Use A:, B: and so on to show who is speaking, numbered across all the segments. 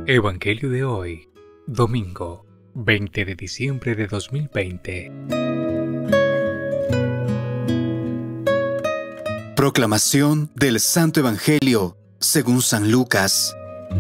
A: Evangelio de hoy, domingo 20 de diciembre de 2020.
B: Proclamación del Santo Evangelio según San Lucas.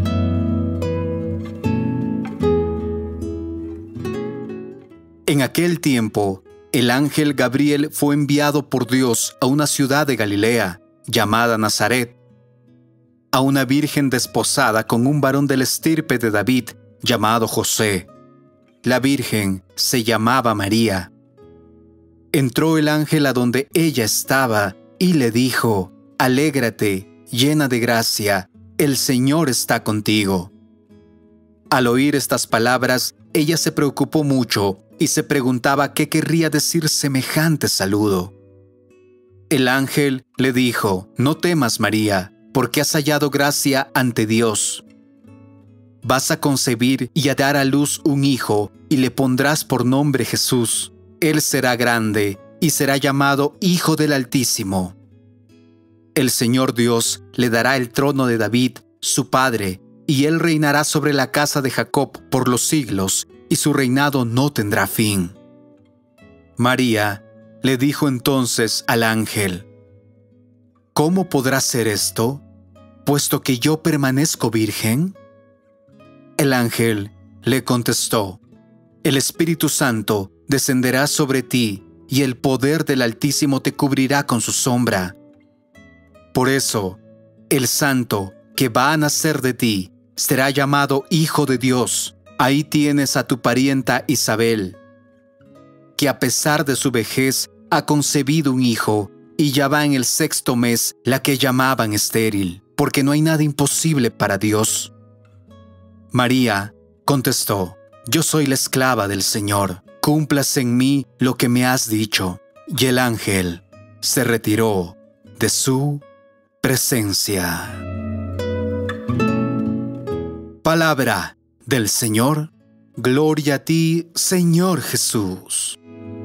B: En aquel tiempo, el ángel Gabriel fue enviado por Dios a una ciudad de Galilea, llamada Nazaret, a una virgen desposada con un varón de la estirpe de David, llamado José. La virgen se llamaba María. Entró el ángel a donde ella estaba y le dijo: «Alégrate, llena de gracia, el Señor está contigo». Al oír estas palabras, ella se preocupó mucho y se preguntaba qué querría decir semejante saludo. El ángel le dijo: «No temas, María, porque has hallado gracia ante Dios. Vas a concebir y a dar a luz un hijo, y le pondrás por nombre Jesús. Él será grande y será llamado Hijo del Altísimo. El Señor Dios le dará el trono de David, su padre, y él reinará sobre la casa de Jacob por los siglos, y su reinado no tendrá fin». María le dijo entonces al ángel: «¿Cómo podrá ser esto, puesto que yo permanezco virgen?» El ángel le contestó: «El Espíritu Santo descenderá sobre ti, y el poder del Altísimo te cubrirá con su sombra. Por eso, el santo que va a nacer de ti será llamado Hijo de Dios. Ahí tienes a tu parienta Isabel, que a pesar de su vejez ha concebido un hijo, y ya va en el 6º mes, la que llamaban estéril, porque no hay nada imposible para Dios». María contestó: «Yo soy la esclava del Señor, cúmplase en mí lo que me has dicho». Y el ángel se retiró de su presencia. Palabra del Señor. Gloria a ti, Señor Jesús.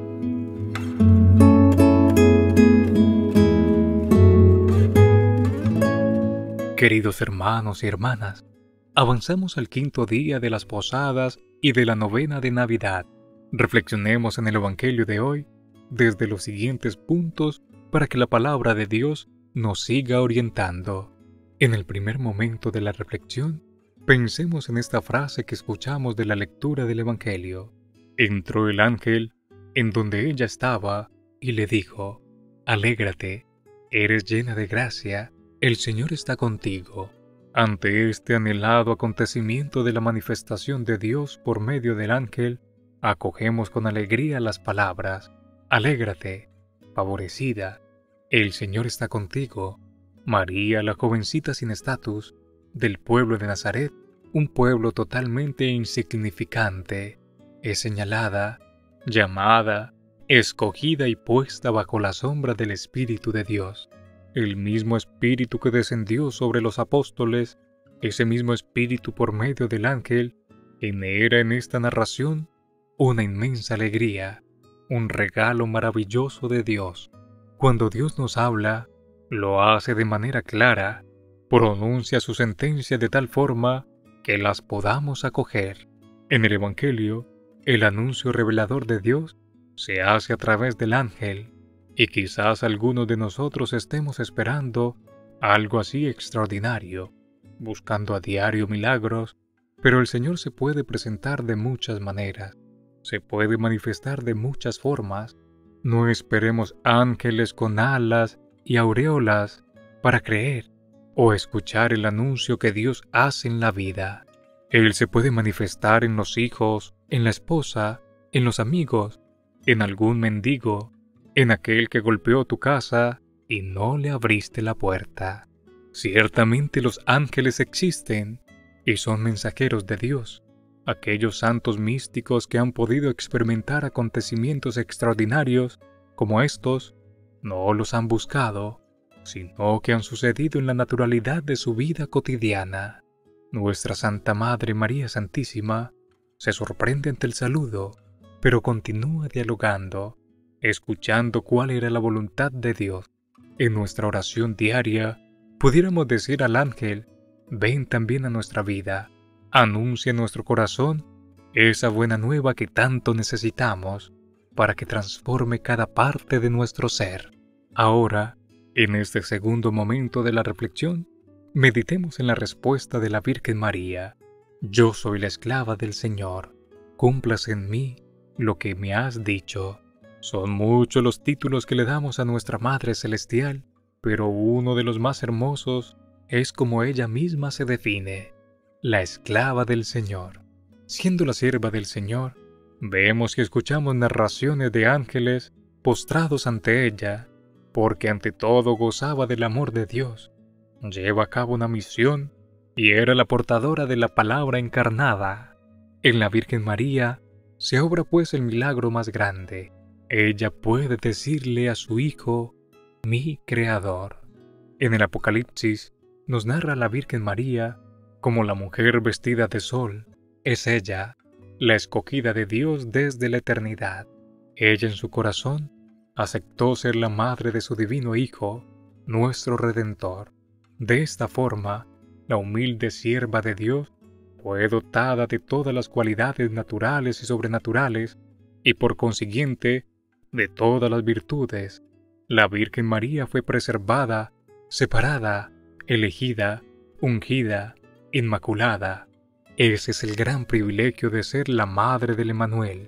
A: Queridos hermanos y hermanas, avanzamos al 5.º día de las posadas y de la novena de Navidad. Reflexionemos en el Evangelio de hoy desde los siguientes puntos para que la palabra de Dios nos siga orientando. En el primer momento de la reflexión, pensemos en esta frase que escuchamos de la lectura del Evangelio. Entró el ángel en donde ella estaba y le dijo: «Alégrate, eres llena de gracia, el Señor está contigo». Ante este anhelado acontecimiento de la manifestación de Dios por medio del ángel, acogemos con alegría las palabras: «Alégrate, favorecida, el Señor está contigo». María, la jovencita sin estatus, del pueblo de Nazaret, un pueblo totalmente insignificante, es señalada, llamada, escogida y puesta bajo la sombra del Espíritu de Dios. El mismo Espíritu que descendió sobre los apóstoles, ese mismo Espíritu por medio del ángel, genera en esta narración una inmensa alegría, un regalo maravilloso de Dios. Cuando Dios nos habla, lo hace de manera clara, pronuncia su sentencia de tal forma que las podamos acoger. En el Evangelio, el anuncio revelador de Dios se hace a través del ángel, y quizás algunos de nosotros estemos esperando algo así extraordinario, buscando a diario milagros, pero el Señor se puede presentar de muchas maneras, se puede manifestar de muchas formas. No esperemos ángeles con alas y aureolas para creer o escuchar el anuncio que Dios hace en la vida. Él se puede manifestar en los hijos, en la esposa, en los amigos, en algún mendigo, en aquel que golpeó tu casa y no le abriste la puerta. Ciertamente los ángeles existen y son mensajeros de Dios. Aquellos santos místicos que han podido experimentar acontecimientos extraordinarios como estos, no los han buscado, sino que han sucedido en la naturalidad de su vida cotidiana. Nuestra Santa Madre María Santísima se sorprende ante el saludo, pero continúa dialogando, escuchando cuál era la voluntad de Dios. En nuestra oración diaria, pudiéramos decir al ángel: «Ven también a nuestra vida, anuncia en nuestro corazón esa buena nueva que tanto necesitamos para que transforme cada parte de nuestro ser. Ahora, en este segundo momento de la reflexión, meditemos en la respuesta de la Virgen María. Yo soy la esclava del Señor, cúmplase en mí lo que me has dicho. Son muchos los títulos que le damos a nuestra Madre Celestial, pero uno de los más hermosos es como ella misma se define, la esclava del Señor. Siendo la sierva del Señor, vemos y escuchamos narraciones de ángeles postrados ante ella, porque ante todo gozaba del amor de Dios. Lleva a cabo una misión y era la portadora de la palabra encarnada. En la Virgen María se obra pues el milagro más grande. Ella puede decirle a su Hijo, mi Creador. En el Apocalipsis nos narra a la Virgen María como la mujer vestida de sol. Es ella, la escogida de Dios desde la eternidad. Ella en su corazón aceptó ser la madre de su divino Hijo, nuestro Redentor. De esta forma, la humilde sierva de Dios fue dotada de todas las cualidades naturales y sobrenaturales, y por consiguiente, de todas las virtudes. La Virgen María fue preservada, separada, elegida, ungida, inmaculada. Ese es el gran privilegio de ser la madre del Emmanuel.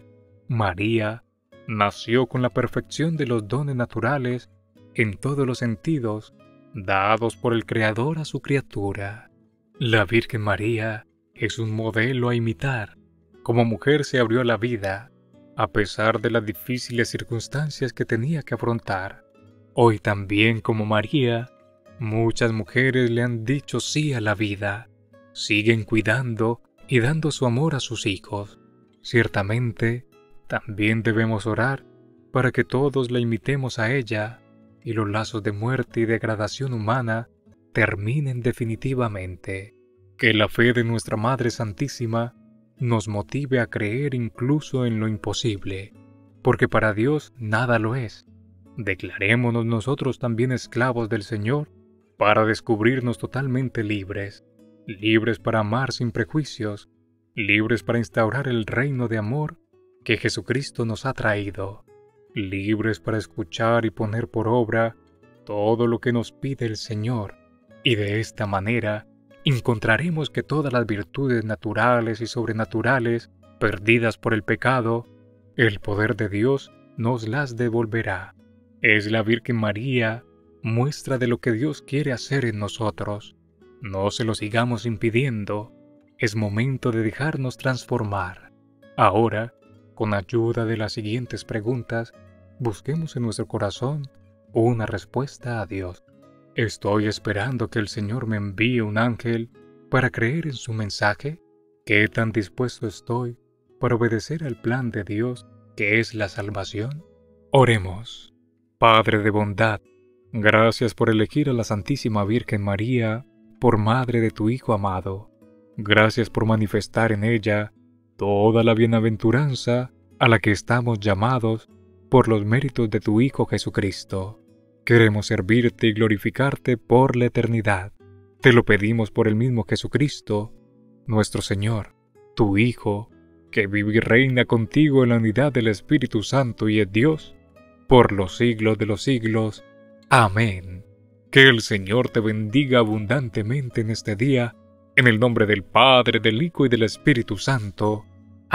A: María nació con la perfección de los dones naturales en todos los sentidos, dados por el Creador a su criatura. La Virgen María es un modelo a imitar. Como mujer se abrió a la vida, a pesar de las difíciles circunstancias que tenía que afrontar. Hoy también, como María, muchas mujeres le han dicho sí a la vida. Siguen cuidando y dando su amor a sus hijos. Ciertamente, también debemos orar para que todos la imitemos a ella y los lazos de muerte y degradación humana terminen definitivamente. Que la fe de nuestra Madre Santísima nos motive a creer incluso en lo imposible, porque para Dios nada lo es. Declarémonos nosotros también esclavos del Señor para descubrirnos totalmente libres, libres para amar sin prejuicios, libres para instaurar el reino de amor que Jesucristo nos ha traído, libres para escuchar y poner por obra todo lo que nos pide el Señor, y de esta manera encontraremos que todas las virtudes naturales y sobrenaturales perdidas por el pecado, el poder de Dios nos las devolverá. Es la Virgen María muestra de lo que Dios quiere hacer en nosotros. No se lo sigamos impidiendo. Es momento de dejarnos transformar. Ahora, con ayuda de las siguientes preguntas, busquemos en nuestro corazón una respuesta a Dios. ¿Estoy esperando que el Señor me envíe un ángel para creer en su mensaje? ¿Qué tan dispuesto estoy para obedecer al plan de Dios, que es la salvación? Oremos. Padre de bondad, gracias por elegir a la Santísima Virgen María por madre de tu Hijo amado. Gracias por manifestar en ella toda la bienaventuranza a la que estamos llamados por los méritos de tu Hijo Jesucristo. Queremos servirte y glorificarte por la eternidad. Te lo pedimos por el mismo Jesucristo, nuestro Señor, tu Hijo, que vive y reina contigo en la unidad del Espíritu Santo y es Dios, por los siglos de los siglos. Amén. Que el Señor te bendiga abundantemente en este día, en el nombre del Padre, del Hijo y del Espíritu Santo.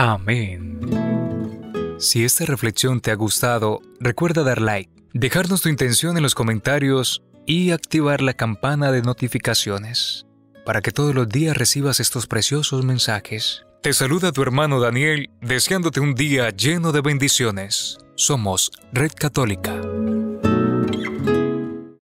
A: Amén. Si esta reflexión te ha gustado, recuerda dar like, dejarnos tu intención en los comentarios y activar la campana de notificaciones para que todos los días recibas estos preciosos mensajes. Te saluda tu hermano Daniel, deseándote un día lleno de bendiciones. Somos Red Católica.